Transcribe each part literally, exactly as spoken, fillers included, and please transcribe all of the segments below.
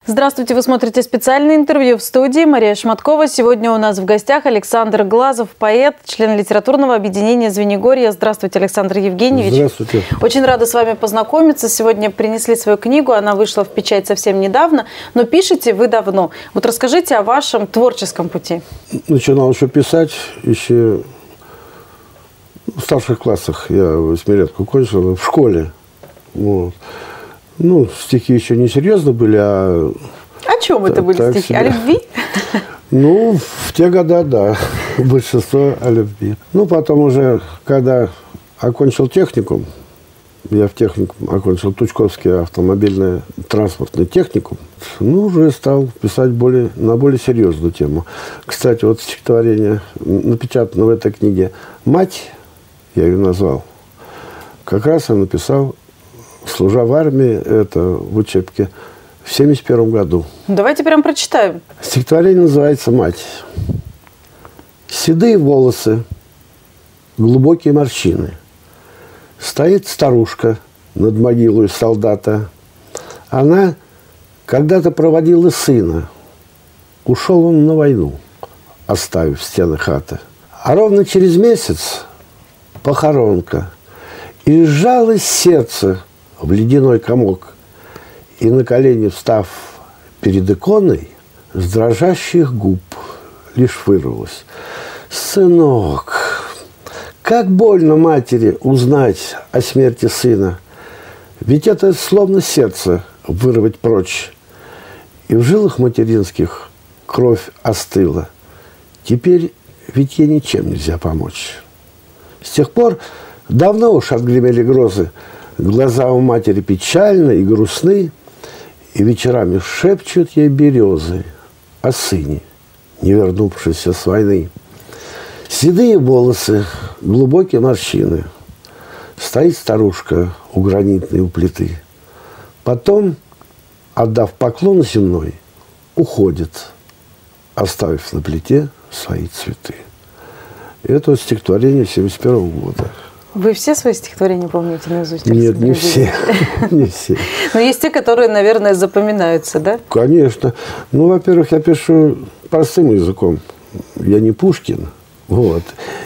Здравствуйте, вы смотрите специальное интервью в студии. Мария Шматкова. Сегодня у нас в гостях Александр Глазов, поэт, член литературного объединения «Звенигорье». Здравствуйте, Александр Евгеньевич. Здравствуйте. Очень рада с вами познакомиться. Сегодня принесли свою книгу, она вышла в печать совсем недавно, но пишете вы давно. Вот расскажите о вашем творческом пути. Начинал еще писать, еще в старших классах. Я восьмилетку кончил в школе. Вот. Ну, стихи еще не серьезно были, а... О чем это были стихи? Себе. О любви? Ну, в те года, да. Большинство о любви. Ну, потом уже, когда окончил техникум, я в техникум окончил Тучковский автомобильный транспортный техникум, ну, уже стал писать более, на более серьезную тему. Кстати, вот стихотворение, напечатано в этой книге «Мать», я ее назвал, как раз я написал, служа в армии, это в учебке, в семьдесят первом году. Давайте прям прочитаем. Стихотворение называется «Мать». Седые волосы, глубокие морщины. Стоит старушка над могилой солдата. Она когда-то проводила сына. Ушел он на войну, оставив стены хаты. А ровно через месяц похоронка. И сжалось сердце в ледяной комок, и на колени, встав перед иконой, с дрожащих губ лишь вырвалось: «Сынок, как больно матери узнать о смерти сына! Ведь это словно сердце вырвать прочь!» И в жилах материнских кровь остыла. Теперь ведь ей ничем нельзя помочь. С тех пор давно уж отгремели грозы. Глаза у матери печальны и грустны, и вечерами шепчут ей березы о сыне, не вернувшейся с войны. Седые волосы, глубокие морщины. Стоит старушка у гранитной у плиты. Потом, отдав поклон земной, уходит, оставив на плите свои цветы. И это вот стихотворение семьдесят первого года. Вы все свои стихотворения помните наизусть? Нет, не все. Не все. Но есть те, которые, наверное, запоминаются, да? Конечно. Ну, во-первых, я пишу простым языком. Я не Пушкин. Вот.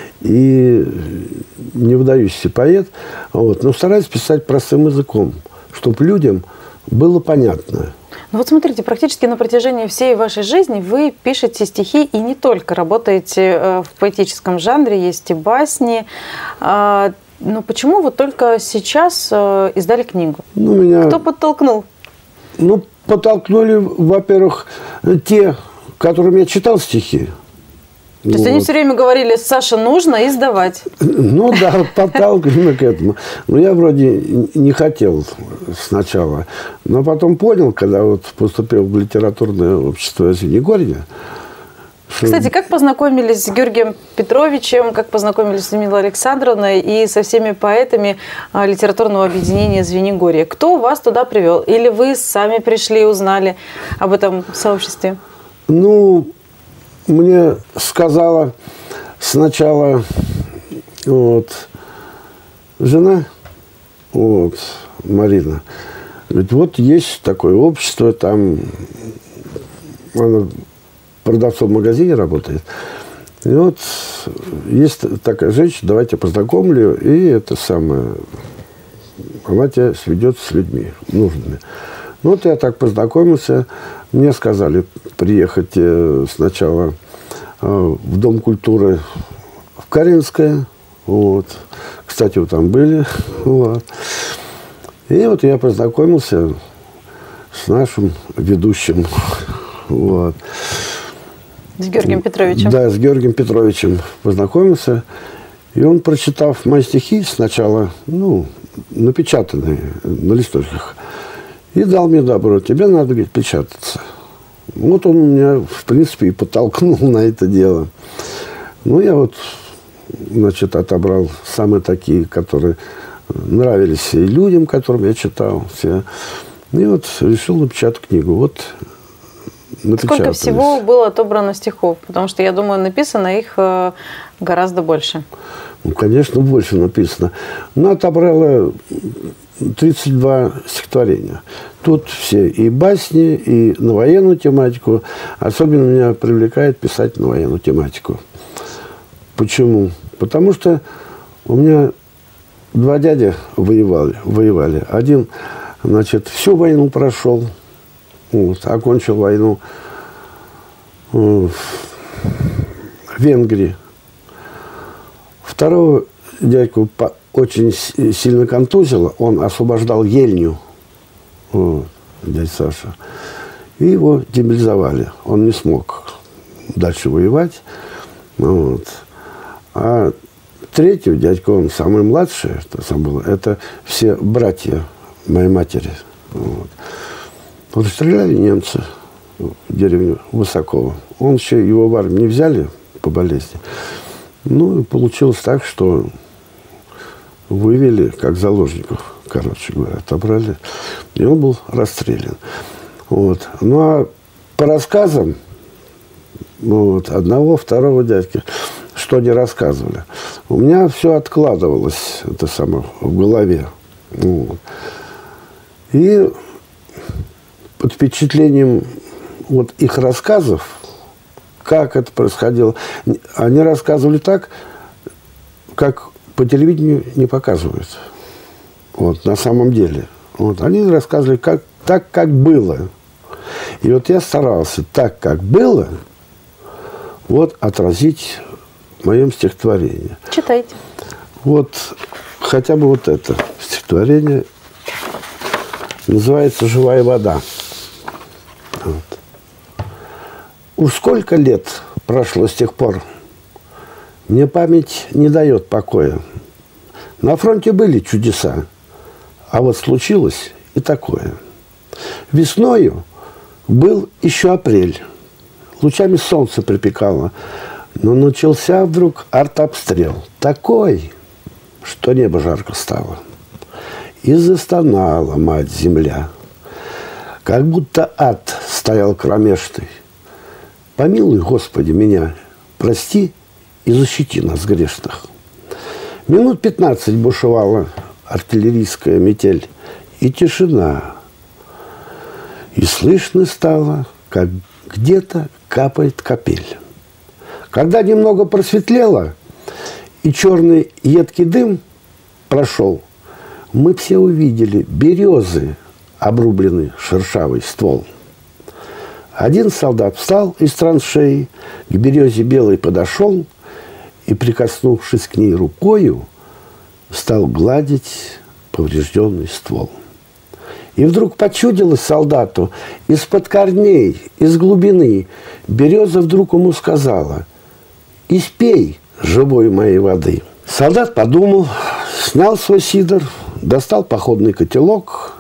И не выдающийся поэт. Вот. Но стараюсь писать простым языком, чтобы людям было понятно. Ну вот смотрите, практически на протяжении всей вашей жизни вы пишете стихи и не только работаете в поэтическом жанре, есть и басни. Но почему вот только сейчас издали книгу? Ну, меня... Кто подтолкнул? Ну, подтолкнули, во-первых, те, которым я читал стихи. То есть вот. Они все время говорили: Саша, нужно издавать. Ну да, подталкивали к этому. Но я вроде не хотел сначала. Но потом понял, когда вот поступил в литературное общество «Звенигорье». Что... Кстати, как познакомились с Георгием Петровичем, как познакомились с Людмилой Александровной и со всеми поэтами литературного объединения «Звенигорье»? Кто вас туда привел? Или вы сами пришли и узнали об этом сообществе? Ну... Мне сказала сначала вот, жена, вот, Марина, говорит, вот есть такое общество, там она продавцом в магазине работает. И вот есть такая женщина, давайте познакомлю, и это самое, она тебя сведет с людьми нужными. Ну, вот я так познакомился. Мне сказали приехать сначала в Дом культуры в Каринское. Вот. Кстати, вы там были. Вот. И вот я познакомился с нашим ведущим. Вот. С Георгием Петровичем? Да, с Георгием Петровичем познакомился. И он, прочитав мои стихи сначала, ну, напечатанные на листочках, и дал мне добро: тебе надо, говорит, печататься. Вот он меня, в принципе, и подтолкнул на это дело. Ну, я вот, значит, отобрал самые такие, которые нравились и людям, которым я читал. Все. И вот решил напечатать книгу. Вот Сколько всего было отобрано стихов? Потому что, я думаю, написано их гораздо больше. Ну, конечно, больше написано. Но отобрала тридцать два стихотворения. Тут все и басни, и на военную тематику. Особенно меня привлекает писать на военную тематику. Почему? Потому что у меня два дяди воевали. воевали. Один, значит, всю войну прошел, вот, окончил войну в Венгрии. Второго дядьку очень сильно контузило, он освобождал Ельню, вот, дядя Саша, и его демобилизовали. Он не смог дальше воевать. Вот. А третий дядька, он самый младший, это, сам был, это все братья моей матери. Вот. Вот стреляли немцы в деревню Высоково. Он еще, его в армию не взяли по болезни. Ну, и получилось так, что вывели как заложников, короче говоря, отобрали. И он был расстрелян. Вот. Ну, а по рассказам вот, одного, второго дядьки, что они рассказывали, у меня все откладывалось, это самое, в голове. Вот. И под впечатлением вот их рассказов, как это происходило, они рассказывали так, как по телевидению не показывают. Вот, на самом деле. Вот, они рассказывали как, так, как было. И вот я старался так, как было, вот отразить в моем стихотворении. Читайте. Вот хотя бы вот это стихотворение называется «Живая вода». Вот. Уж сколько лет прошло с тех пор, мне память не дает покоя. На фронте были чудеса, а вот случилось и такое. Весною был еще апрель, лучами солнца припекало, но начался вдруг артобстрел, такой, что небо жарко стало. И застонала мать-земля, как будто ад стоял кромешный. Помилуй, Господи, меня, прости и защити нас грешных. Минут пятнадцать бушевала артиллерийская метель, и тишина. И слышно стало, как где-то капает капель. Когда немного просветлело, и черный едкий дым прошел, мы все увидели березы, обрубленный шершавый ствол. Один солдат встал из траншеи, к березе белой подошел и, прикоснувшись к ней рукою, стал гладить поврежденный ствол. И вдруг почудилось солдату, из-под корней, из глубины, береза вдруг ему сказала: «Испей живой моей воды». Солдат подумал, снял свой сидор, достал походный котелок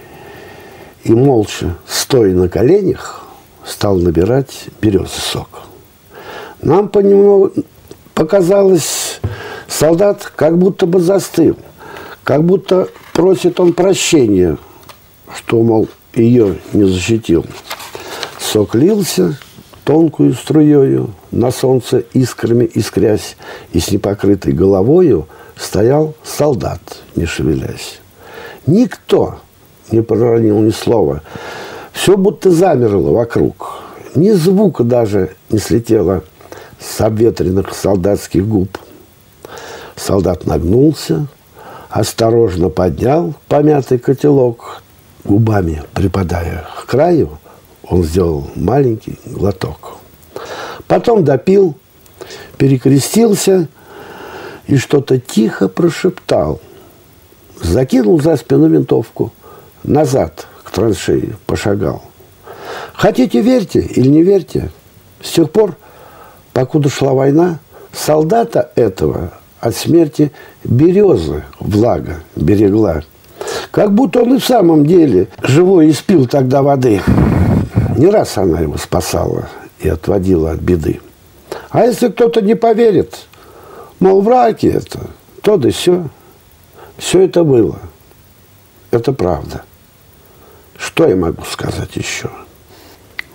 и, молча, стоя на коленях, стал набирать березы сок. Нам понемногу показалось, солдат как будто бы застыл, как будто просит он прощения, что, мол, ее не защитил. Сок лился тонкую струею, на солнце искрами искрясь, и с непокрытой головою стоял солдат, не шевелясь. Никто не проронил ни слова. Все будто замерло вокруг. Ни звука даже не слетело с обветренных солдатских губ. Солдат нагнулся, осторожно поднял помятый котелок, губами припадая к краю, он сделал маленький глоток. Потом допил, перекрестился и что-то тихо прошептал. Закинул за спину винтовку, назад к траншеи пошагал. Хотите, верьте или не верьте, с тех пор, покуда шла война, солдата этого от смерти березы влага берегла. Как будто он и в самом деле живой испил тогда воды. Не раз она его спасала и отводила от беды. А если кто-то не поверит, мол, враки это, то да сё, все это было. Это правда. Что я могу сказать еще?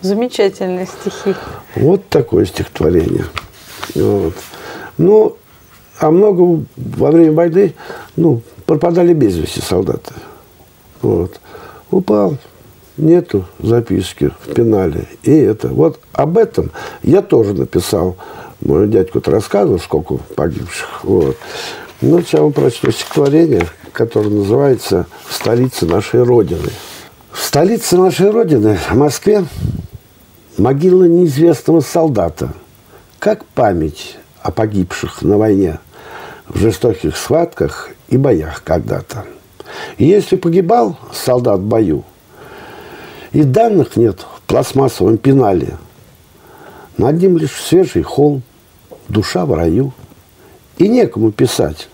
Замечательные стихи. Вот такое стихотворение. Вот. Ну, а много во время войны, ну, пропадали без вести солдаты. Вот. Упал, нету записки в пенале. И это. Вот об этом я тоже написал. Мой дядька-то рассказывал, сколько погибших. Вот. Ну, сейчас вам прочту стихотворение, которое называется «В столице нашей Родины». В столице нашей Родины, в Москве, могила неизвестного солдата, как память о погибших на войне в жестоких схватках и боях когда-то. И если погибал солдат в бою, и данных нет в пластмассовом пенале, над ним лишь свежий холм, душа в раю, и некому писать,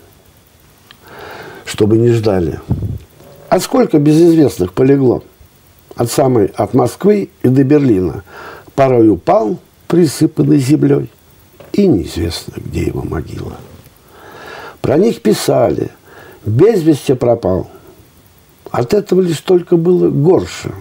чтобы не ждали. А сколько безызвестных полегло? От самой, от Москвы и до Берлина. Порой упал, присыпанный землей, и неизвестно, где его могила. Про них писали, без вести пропал. От этого лишь только было горше.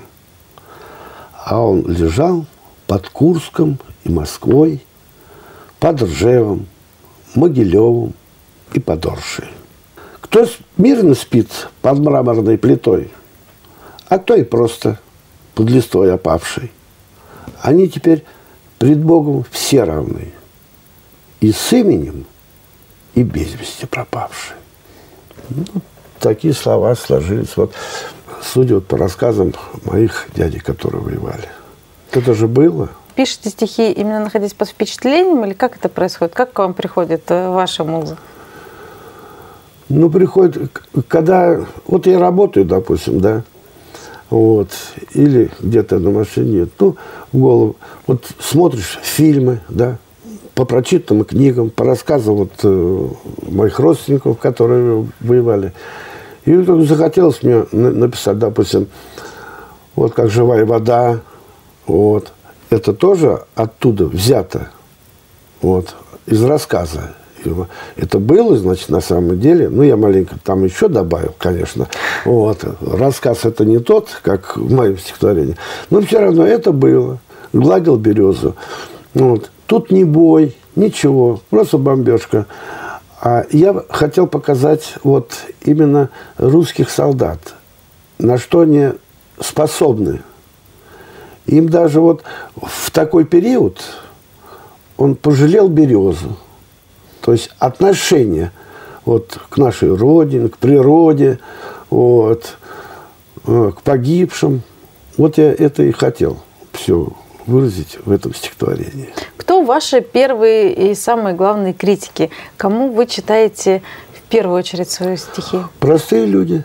А он лежал под Курском и Москвой, под Ржевом, Могилевым и под Оршей. Кто мирно спит под мраморной плитой, а кто и просто под листвой опавшей. Они теперь пред Богом все равны. И с именем, и без вести пропавшие. Ну, такие слова сложились. Вот, судя вот по рассказам моих дядей, которые воевали. Это же было. Пишете стихи именно находясь под впечатлением, или как это происходит? Как к вам приходит ваша муза? Ну, приходит, когда... Вот я работаю, допустим, да, вот, или где-то на машине, ну, в голову. Вот смотришь фильмы, да, по прочитанным книгам, по рассказам вот э, моих родственников, которые воевали. И вдруг захотелось мне написать, допустим, вот как «Живая вода», вот. Это тоже оттуда взято, вот, из рассказа. Это было, значит, на самом деле, ну, я маленько там еще добавил, конечно, вот, рассказ это не тот, как в моем стихотворении, но все равно это было, гладил березу, вот, тут не бой, ничего, просто бомбежка, а я хотел показать вот именно русских солдат, на что они способны, им даже вот в такой период он пожалел березу. То есть отношение вот, к нашей родине, к природе, вот, к погибшим. Вот я это и хотел все выразить в этом стихотворении. Кто ваши первые и самые главные критики? Кому вы читаете в первую очередь свои стихи? Простые люди.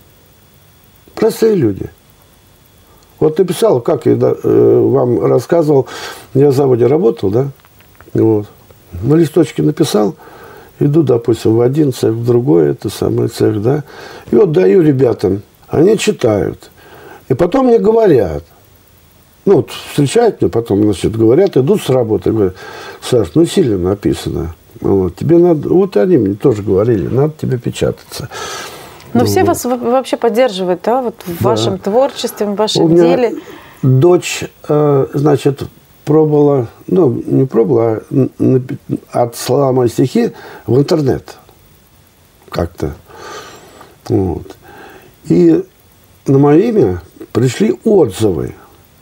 Простые люди. Вот написал, как я э, вам рассказывал, я в заводе работал, да, вот. На листочке написал, иду, допустим, в один цех, в другой, это самый цех, да, и вот даю ребятам, они читают, и потом мне говорят, ну, вот встречают меня, потом, значит, говорят, идут с работы, говорят, Саш, ну, сильно написано, вот, тебе надо, вот они мне тоже говорили, надо тебе печататься. Но ну, все вот. вас вообще поддерживают, да, вот в да. вашем творчестве, в вашем У меня деле? Дочь, э, значит, пробовала, ну, не пробовала, а отслала мои стихи в интернет как-то. Вот. И на мое имя пришли отзывы.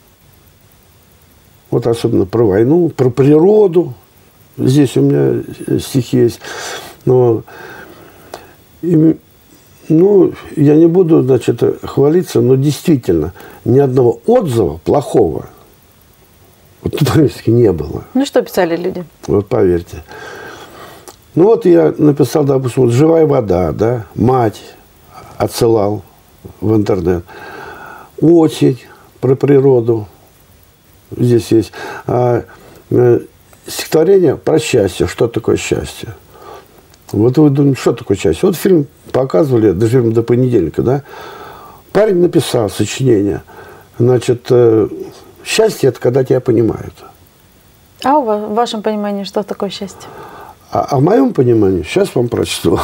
Вот особенно про войну, про природу. Здесь у меня стихи есть. Но, и, ну, я не буду, значит, хвалиться, но действительно ни одного отзыва плохого вот практически не было. Ну, что писали люди? Вот поверьте. Ну, вот я написал, допустим, вот «Живая вода», да, «Мать» отсылал в интернет. «Осень» про природу. Здесь есть. А, э, стихотворение про счастье. Что такое счастье? Вот вы думаете, что такое счастье? Вот фильм показывали, доживем до понедельника, да? Парень написал сочинение. Значит, э, счастье – это когда тебя понимают. А у вас, в вашем понимании, что такое счастье? А, а в моем понимании, сейчас вам прочту.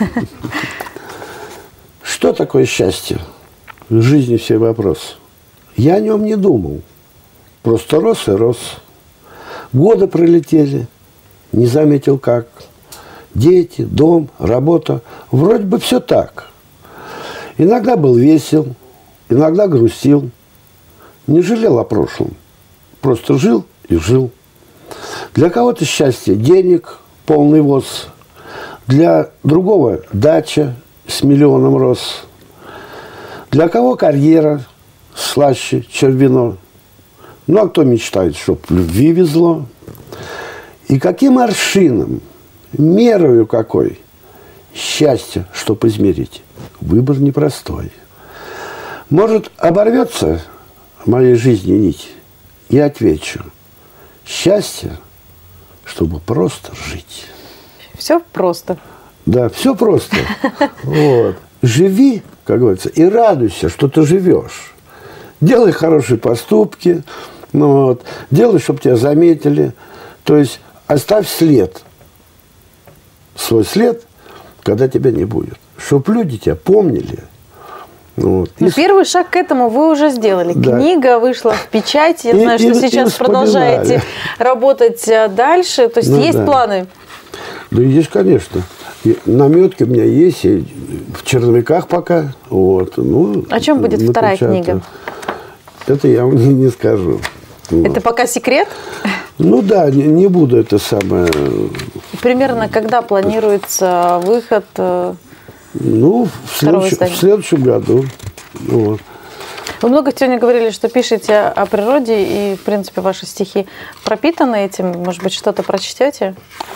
Что такое счастье? В жизни все вопросы. Я о нем не думал. просто рос и рос. Годы пролетели, не заметил как. Дети, дом, работа. Вроде бы все так. Иногда был весел, иногда грустил. Не жалел о прошлом. Просто жил и жил. Для кого-то счастье – денег, полный воз. Для другого – дача с миллионом роз. Для кого карьера слаще, чем вино. Ну, а кто мечтает, чтоб любви везло. И каким аршином, мерою какой, счастье, чтоб измерить. Выбор непростой. Может, оборвется в моей жизни нить? Я отвечу. Счастье, чтобы просто жить. Все просто. Да, все просто. Вот. Живи, как говорится, и радуйся, что ты живешь. Делай хорошие поступки, ну, вот. Делай, чтобы тебя заметили. То есть оставь след. Свой след, когда тебя не будет. Чтобы люди тебя помнили. Вот. И... Первый шаг к этому вы уже сделали. Да. Книга вышла в печать. Я и, знаю, что и, сейчас и продолжаете работать дальше. То есть ну, есть да. планы? Да, есть, конечно. И наметки у меня есть, и в черновиках пока. Вот. Ну, о чем будет вторая книга? Это я вам не, не скажу. Вот. Это пока секрет? Ну да, не, не буду это самое. Примерно когда планируется выход? Ну, в следующем, в следующем году. Вот. Вы много сегодня говорили, что пишете о природе, и, в принципе, ваши стихи пропитаны этим. Может быть, что-то прочтете?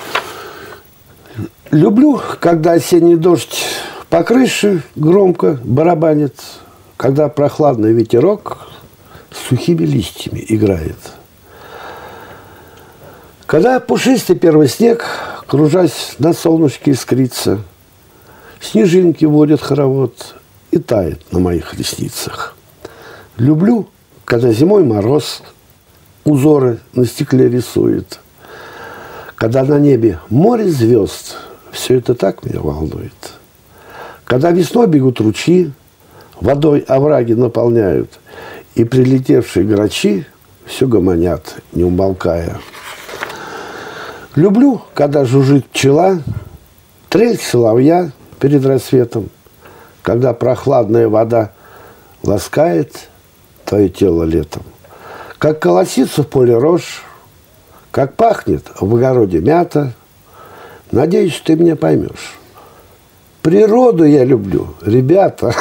Люблю, когда осенний дождь по крыше громко барабанит, когда прохладный ветерок с сухими листьями играет. Когда пушистый первый снег, кружась на солнышке, искрится, снежинки водят хоровод и тает на моих ресницах. Люблю, когда зимой мороз узоры на стекле рисует, когда на небе море звезд, все это так меня волнует. Когда весной бегут ручьи, водой овраги наполняют, и прилетевшие грачи все гомонят, не умолкая. Люблю, когда жужжит пчела, трель соловья перед рассветом, когда прохладная вода ласкает твое тело летом, как колосится в поле рожь, как пахнет в огороде мята. Надеюсь, ты меня поймешь. Природу я люблю, ребята.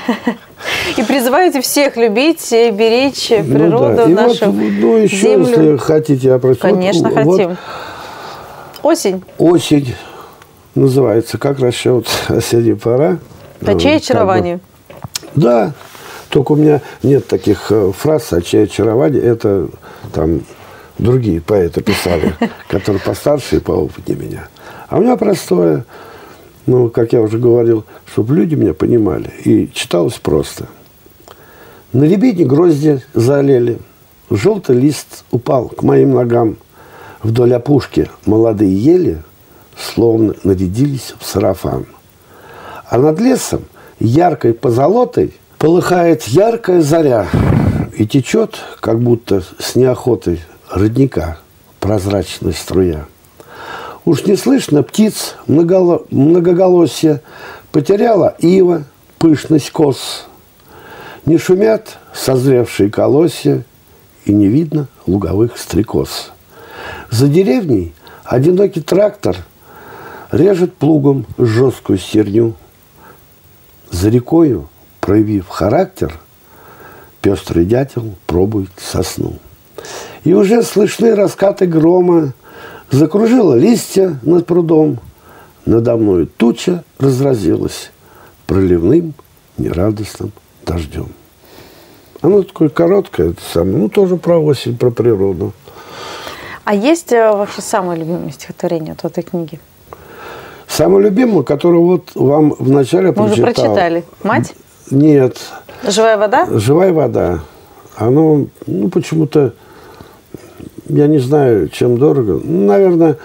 И призываете всех любить и беречь природу, ну, да. нашу вот, ну, еще, землю. Если хотите, я прошу. Конечно, вот, хотим. Вот, осень. Осень называется. Как расчет осенняя пора. А чье очарование? Да. Только у меня нет таких фраз, а чье очарование. Это там другие поэты писали, которые постарше и поопытнее меня. А у меня простое. Ну, как я уже говорил, чтобы люди меня понимали. И читалось просто. На рябине грозди заолели. Желтый лист упал к моим ногам. Вдоль опушки молодые ели словно нарядились в сарафан. А над лесом яркой позолотой полыхает яркая заря. И течет, как будто с неохотой родника, прозрачная струя. Уж не слышно птиц многоголосья, потеряла ива пышность кос. Не шумят созревшие колосья, и не видно луговых стрекоз. За деревней одинокий трактор режет плугом жесткую стерню. За рекою, проявив характер, пестрый дятел пробует сосну. И уже слышны раскаты грома. Закружила листья над прудом, надо мною туча разразилась проливным нерадостным дождем. Оно такое короткое, это самое, ну тоже про осень, про природу. А есть вообще самое любимое стихотворение от этой книги? Самое любимое, которое вот вам вначале прочитал. Мы уже прочитали. «Мать»? Нет. «Живая вода»? «Живая вода». Оно, ну, почему-то, я не знаю, чем дорого. Ну, наверное,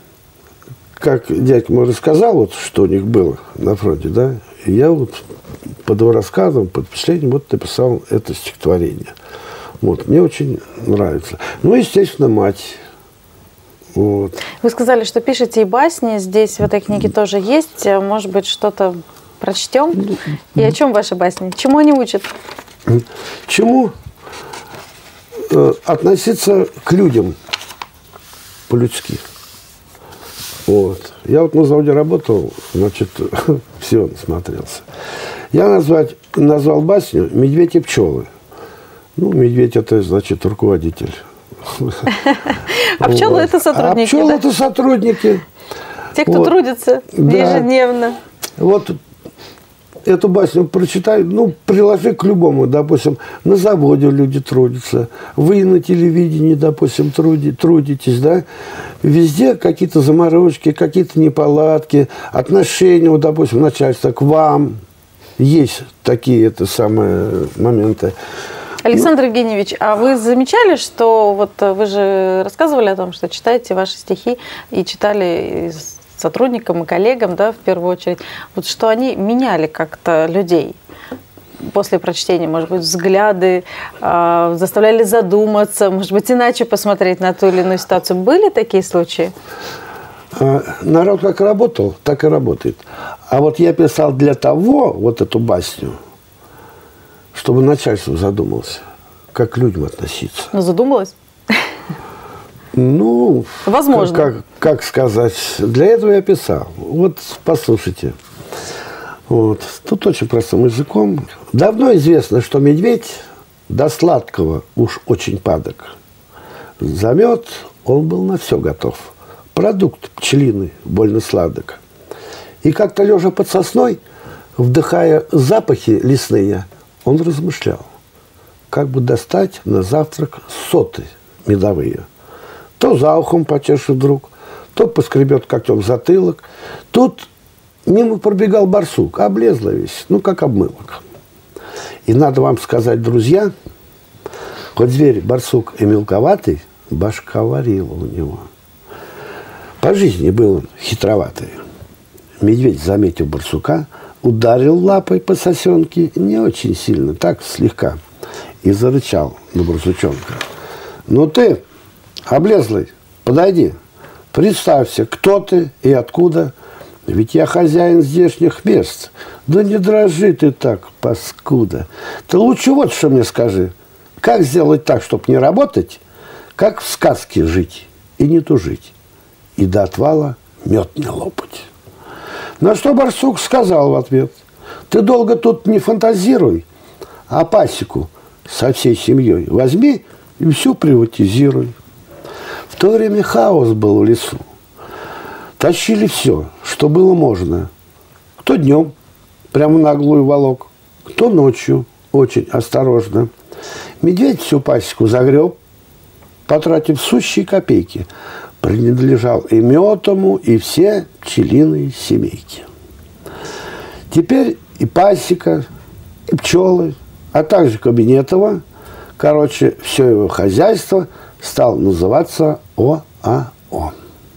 как дядька мой рассказал, вот, что у них было на фронте, да, и я вот под его рассказом, под впечатлением, вот написал это стихотворение. Вот, мне очень нравится. Ну, естественно, мать. Вот. Вы сказали, что пишете и басни. Здесь в этой книге тоже есть. Может быть, что-то прочтем? И о чем ваши басни? Чему они учат? Чему? Э, относиться к людям по-людски. Вот. Я вот на заводе работал, значит, все насмотрелся. Я назвать, назвал басню «Медведь и пчелы». Ну, медведь – это, значит, руководитель. А пчелы – это сотрудники. А пчелы – это сотрудники. Те, кто трудится ежедневно. Вот эту басню прочитай, ну, приложи к любому, допустим, на заводе люди трудятся, вы на телевидении, допустим, труди, трудитесь, да, везде какие-то заморочки, какие-то неполадки, отношения, вот, допустим, начальства к вам, есть такие это самые моменты. Александр Евгеньевич, а вы замечали, что вот вы же рассказывали о том, что читаете ваши стихи и читали сотрудникам и коллегам, да, в первую очередь, вот что они меняли как-то людей после прочтения, может быть, взгляды, э, заставляли задуматься, может быть, иначе посмотреть на ту или иную ситуацию. Были такие случаи? Народ как работал, так и работает. А вот я писал для того, вот эту басню, чтобы начальство задумался, как к людям относиться. Ну, задумалось? Ну, возможно. Как, как, как сказать, для этого я писал. Вот, послушайте. Вот. Тут очень простым языком. Давно известно, что медведь до сладкого уж очень падок. За мед он был на все готов. Продукт пчелиный больно сладок. И как-то лежа под сосной, вдыхая запахи лесные, он размышлял, как бы достать на завтрак соты медовые. То за ухом почешет вдруг, то поскребет когтем затылок. Тут мимо пробегал барсук, облезла весь, ну, как обмылок. И надо вам сказать, друзья, хоть зверь барсук и мелковатый, башка варила у него. По жизни был он хитроватый. Медведь, заметив барсука, ударил лапой по сосенке не очень сильно, так слегка, и зарычал на барсучонка. Ну ты, облезлый, подойди, представься, кто ты и откуда, ведь я хозяин здешних мест. Да не дрожи ты так, паскуда. Ты лучше вот что мне скажи, как сделать так, чтобы не работать, как в сказке жить и не тужить, и до отвала мед не лопать. На что барсук сказал в ответ: ты долго тут не фантазируй, а пасеку со всей семьей возьми и всю приватизируй. В то время хаос был в лесу. Тащили все, что было можно. Кто днем, прямо наглую волок, кто ночью, очень осторожно. Медведь всю пасеку загреб, потратив сущие копейки. Принадлежал и мед ему, и все пчелиные семейки. Теперь и пасека, и пчелы, а также Кабинетова, короче, все его хозяйство стало называться О А О.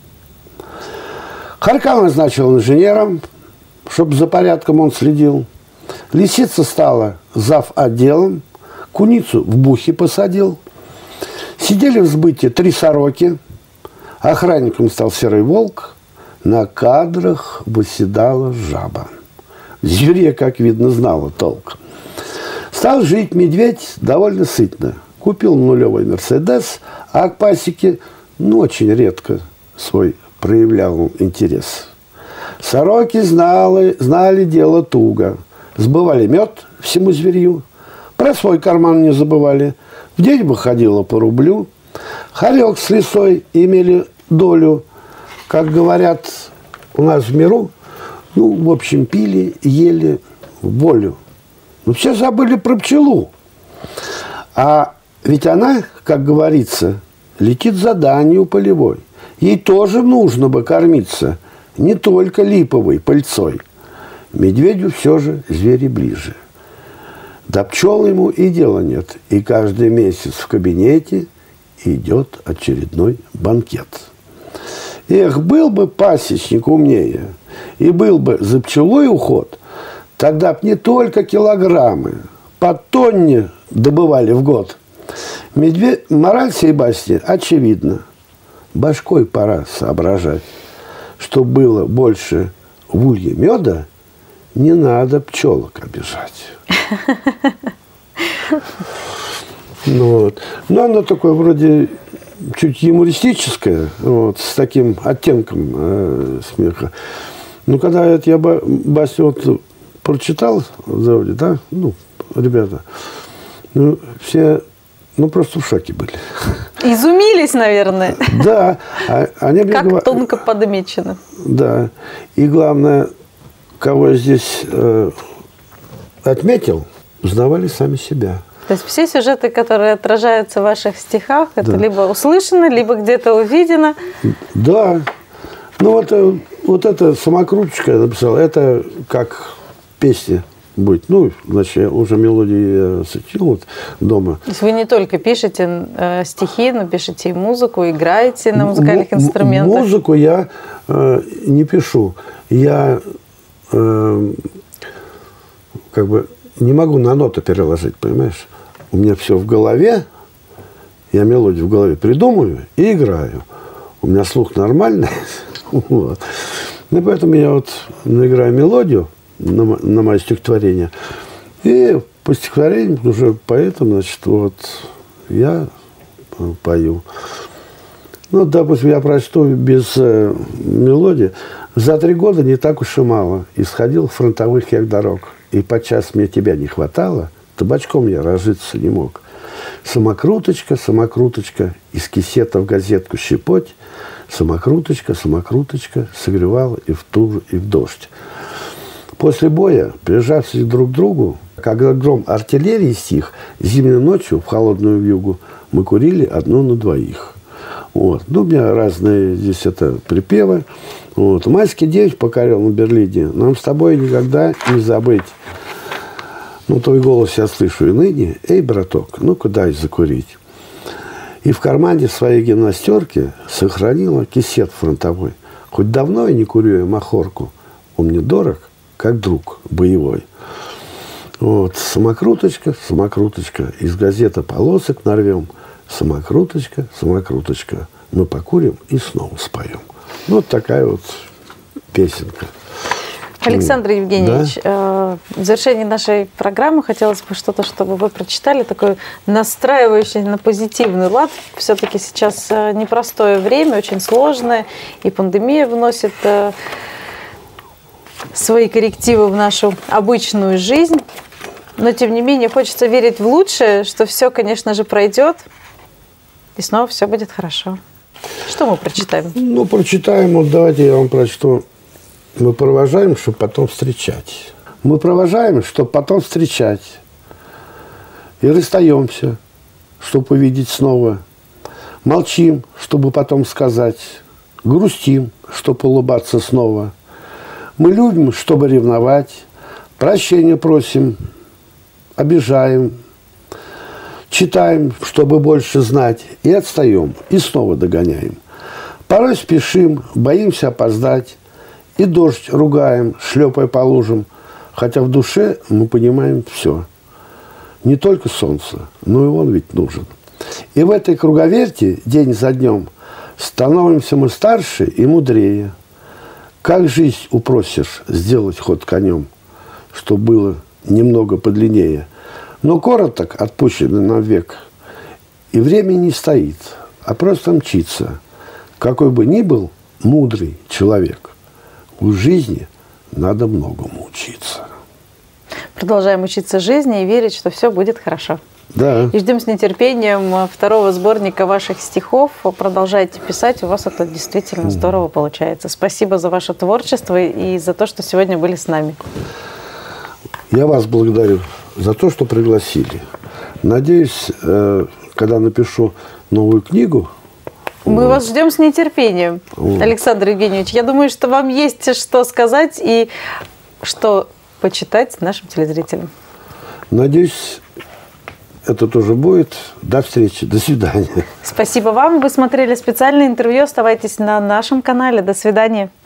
Хорька назначил инженером, чтобы за порядком он следил. Лисица стала зав. Отделом, куницу в бухе посадил. Сидели в сбыте три сороки. Охранником стал серый волк, на кадрах восседала жаба. Зверье, как видно, знало толк. Стал жить медведь довольно сытно. Купил нулевой Мерседес, а к пасеке, ну, очень редко свой проявлял интерес. Сороки знали, знали дело туго. Сбывали мед всему зверью, про свой карман не забывали. В день выходило по рублю. Хорек с лисой имели долю, как говорят у нас в миру, ну, в общем, пили, ели в волю. Но все забыли про пчелу. А ведь она, как говорится, летит заданию полевой. Ей тоже нужно бы кормиться, не только липовой пыльцой. Медведю все же звери ближе. До пчел ему и дела нет. И каждый месяц в кабинете идет очередной банкет. Эх, был бы пасечник умнее, и был бы за пчелой уход, тогда б не только килограммы, по тонне добывали в год. Медведь... Мораль сей басни очевидна. Башкой пора соображать, что было больше в улье меда, не надо пчелок обижать. Ну, вот. Но оно такое вроде чуть юмористическое, вот, с таким оттенком э, смеха. Ну, когда это я басню вот прочитал в заводе, да, ну, ребята, ну, все, ну, просто в шоке были. Изумились, наверное. Да. А, они как говор... тонко подмечено. Да. И главное, кого я здесь э, отметил, узнавали сами себя. То есть все сюжеты, которые отражаются в ваших стихах, это да. либо услышано, либо где-то увидено. Да. Ну вот, вот эта самокруточка я написал, это как песня будет. Ну, значит, я уже мелодии я сочинил вот дома. То есть вы не только пишете э, стихи, но пишете и музыку, играете на музыкальных М- инструментах. Музыку я э, не пишу. Я э, как бы не могу на ноту переложить, понимаешь? У меня все в голове, я мелодию в голове придумываю и играю. У меня слух нормальный. Вот. И поэтому я вот наиграю мелодию на, на мое стихотворение. И по стихотворению уже поэтому, значит, вот я пою. Ну, допустим, я прочту без э, мелодии. За три года не так уж и мало. Исходил фронтовых я дорог. И подчас мне тебя не хватало, табачком я разжиться не мог. Самокруточка, самокруточка, из кисета в газетку щепоть. Самокруточка, самокруточка, согревала и в тур, и в дождь. После боя, прижавшись друг к другу, когда гром артиллерии стих, зимней ночью в холодную вьюгу мы курили одну на двоих. Вот. Ну, у меня разные здесь это припевы. Вот. Майский день покорил на Берлине. Нам с тобой никогда не забыть. Ну, твой голос я слышу и ныне. Эй, браток, ну-ка дай закурить. И в кармане своей гимнастерки сохранила кисет фронтовой. Хоть давно я не курю я махорку, он мне дорог, как друг боевой. Вот. Самокруточка, самокруточка, из газеты полосок нарвем. Самокруточка, самокруточка, мы покурим и снова споем. Ну, вот такая вот песенка. Александр Евгеньевич, да? В завершении нашей программы хотелось бы что-то, чтобы вы прочитали, такое настраивающее на позитивный лад. Все-таки сейчас непростое время, очень сложное, и пандемия вносит свои коррективы в нашу обычную жизнь. Но, тем не менее, хочется верить в лучшее, что все, конечно же, пройдет, и снова все будет хорошо. Что мы прочитаем? Ну, прочитаем, вот давайте я вам прочту. Мы провожаем, чтобы потом встречать. Мы провожаем, чтобы потом встречать. И расстаемся, чтобы увидеть снова. Молчим, чтобы потом сказать. Грустим, чтобы улыбаться снова. Мы любим, чтобы ревновать. Прощения просим, обижаем. Читаем, чтобы больше знать. И отстаем, и снова догоняем. Порой спешим, боимся опоздать. И дождь ругаем, шлепая по лужам, хотя в душе мы понимаем все. Не только солнце, но и он ведь нужен. И в этой круговерти день за днем становимся мы старше и мудрее. Как жизнь упросишь сделать ход конем, что было немного подлиннее. Но короток отпущенный нам век, и время не стоит, а просто мчится. Какой бы ни был мудрый человек, в жизни надо многому учиться. Продолжаем учиться жизни и верить, что все будет хорошо. Да. И ждем с нетерпением второго сборника ваших стихов. Продолжайте писать, у вас это действительно здорово получается. Спасибо за ваше творчество и за то, что сегодня были с нами. Я вас благодарю за то, что пригласили. Надеюсь, когда напишу новую книгу, мы вас ждем с нетерпением, Александр Евгеньевич. Я думаю, что вам есть что сказать и что почитать нашим телезрителям. Надеюсь, это тоже будет. До встречи. До свидания. Спасибо вам. Вы смотрели специальное интервью. Оставайтесь на нашем канале. До свидания.